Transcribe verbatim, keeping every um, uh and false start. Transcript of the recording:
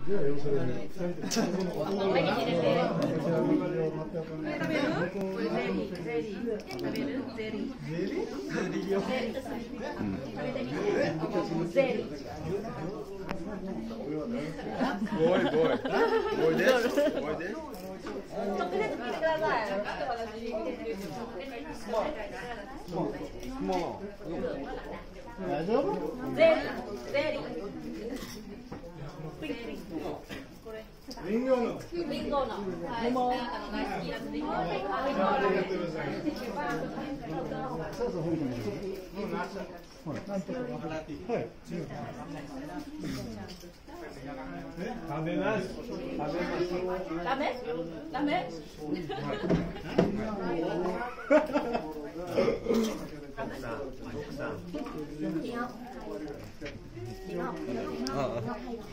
じゃあ要するに二人でこれ食べる？これゼリー、ゼリー。食べる？ゼリー。 ゼリー？ ゼリー。食べてみて。ゼリー。 Boy, boy. Boy this? Boy this? 直接聞いてください。 もう。 大丈夫？ ゼリー、ゼリー。 リンゴの。 リンゴの。はい。あの大好きなリンゴの。 そうそう、本当に。はい。なんとか。はい。食べます。食べます。 ダメ？ダメ？ ああ。